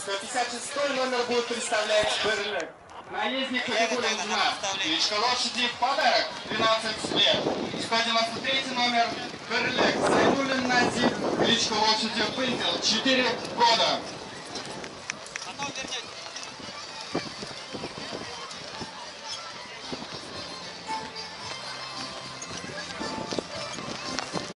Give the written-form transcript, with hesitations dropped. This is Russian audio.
156 номер будет представлять Берлек. Наездник категории 2. Кличка лошади в подарок. 12 лет. 193 номер Берлек. Зайнулин Назик. Кличка лошади Пынтел. 4 года.